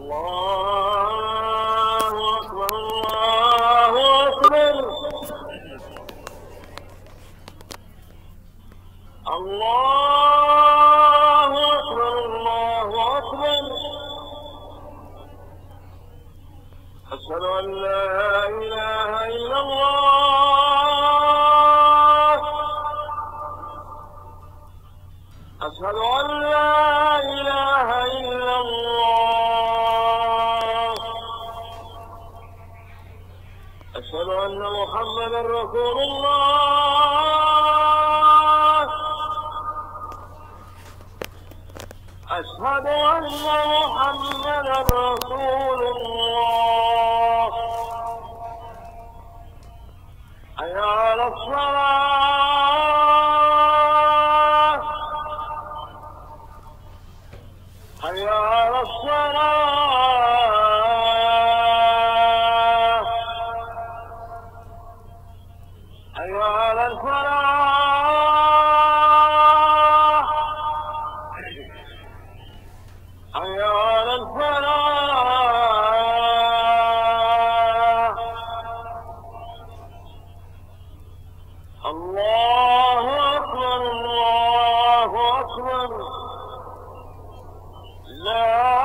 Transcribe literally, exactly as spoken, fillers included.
الله أكبر الله أكبر الله أكبر الله أكبر أشهد أن لا إله إلا الله أشهد أن لا إله إلا الله أشهد أن محمدا رسول الله أشهد أن محمدا رسول الله حي على الصلاة حي على الصلاة حي على الفلاح حي على الفلاح الله أكبر الله أكبر لا